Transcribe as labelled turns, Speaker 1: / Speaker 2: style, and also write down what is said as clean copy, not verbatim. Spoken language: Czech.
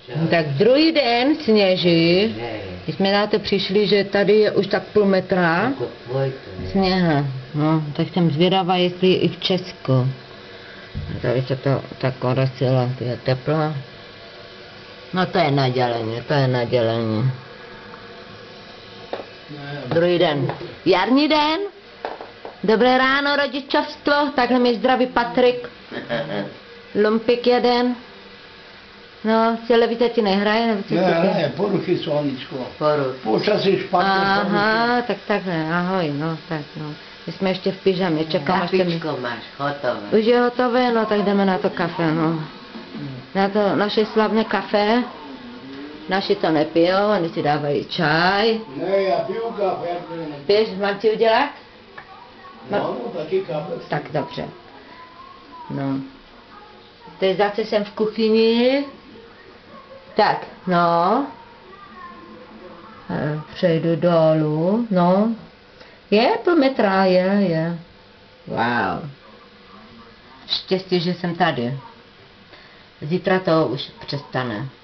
Speaker 1: Tak druhý den sněží, když jsme na to přišli, že tady je už tak půl metra sněha. No, tak jsem zvědavá, jestli i v Česku. Tady se to tak orosilo, je teplo. No to je nadělení, to je nadělení. Druhý den. Jarní den. Dobré ráno, rodičovstvo. Takhle mě zdraví Patrik. Lumpik jeden. No, televize ti nehraje? Nebo
Speaker 2: ne, poruchy sluníčko. Počasí špatně.
Speaker 1: Aha, tak takhle, ahoj, no, tak no. My jsme ještě v pyžamě, čekám, až mi...
Speaker 3: máš, hotové.
Speaker 1: Už je hotové, no, tak jdeme na to kafe, no. Na to naše slavné kafe. Naši to nepijou, oni si dávají čaj.
Speaker 2: Ne, já piju kafe.
Speaker 1: Piješ, mám ti udělat?
Speaker 2: No, taky kafe.
Speaker 1: Tak dobře. No. Teď zase jsem v kuchyni. Tak, no. Přejdu dolů, no. Je půl metra, je. Wow. Štěstí, že jsem tady. Zítra to už přestane.